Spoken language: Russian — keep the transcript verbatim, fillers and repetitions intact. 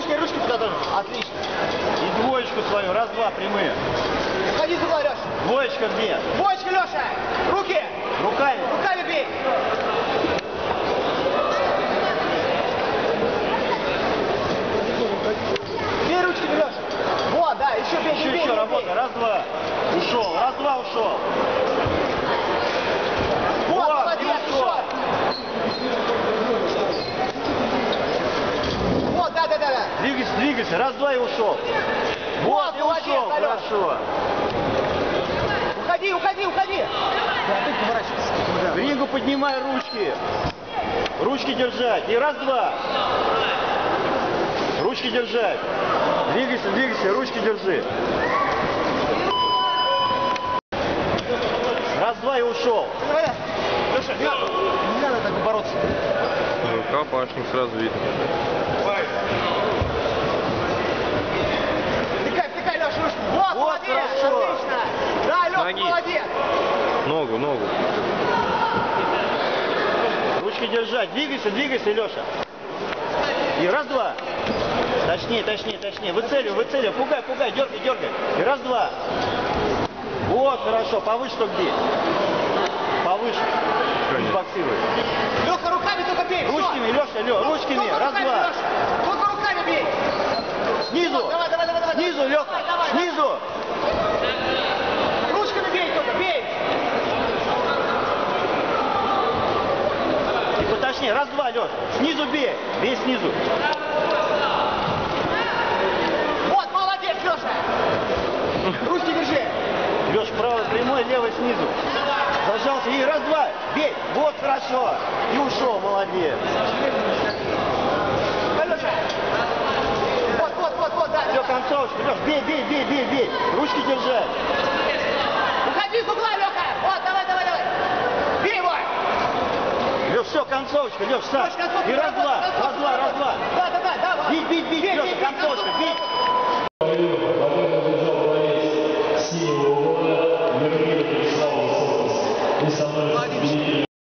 Ручки, ручки туда тоже. Отлично. И двоечку свою, раз-два, прямые. Уходи туда, Леша. Двоечка где? Двоечка, Леша. Руки. Руками. Руками бей. Бей ручками, Леша. Вот, да, еще бей, Еще, бей, еще бей, работа. бей. Раз-два. Ушел. Раз-два, ушел. Вот, Вот, молодец, и еще. ушел. Вот, да, да, да, да. Двигайся, двигайся. Раз-два и ушел. Вот, Вот, и молодец, ушел. Алёш. Хорошо. Уходи, уходи, уходи. Да, опять поворачивайся. В рингу поднимай ручки. Ручки держать. И раз-два. Ручки держать. Двигайся, двигайся, ручки держи. Раз-два и ушел. Давай, Леша, не надо, не надо так бороться. Рука, башня, сразу видно. Втыкай, втыкай, Леша, ручку. Вот, Вот, молодец, хорошо. отлично. Да, Леша, Ноги. молодец. Ногу, ногу. Ручки держать. Двигайся, двигайся, Леша. И раз-два. Точнее, точнее, точнее. Выцеливай, выцеливай. Пугай, пугай, дергай, дергай. И раз-два. Вот, хорошо. Повыше только бей. Повыше. Не боксируй. Леха, руками только бей. всё. Ручками, Леша, Лё, ручками. Только руками, Раз-два. Леша. Только руками бей. Снизу. Давай, давай, давай, давай. Снизу, Леха. Давай, давай, Снизу. Ручками бей только, бей. И поточнее. Раз-два, Леша. Снизу бей. Бей снизу. Вот, молодец, Леша. Ручки держи. Леша, правый прямой, левый снизу. Зажался. И раз-два. Бей. Вот, хорошо. И ушел. Молодец. Давай, Леша. Вот, вот, вот, вот, да. Все, да. концовочка. Леш, бей, бей, бей, бей, бей. Ручки держать. Уходи с угла, Леха. Вот, давай, давай, давай. Бей его. Леш, все, концовочка. Леш, сам. Точно, концовка, И раз-два. концовка, Раз-два, концовка. раз-два. Да, да, да, давай. Бить, бить, бить. Бей, бей, Леша, бей, концовочка. концовка. Бить. Победу одержал боец синего угла Миргин Вячеслав Высоцкий. И со мной победитель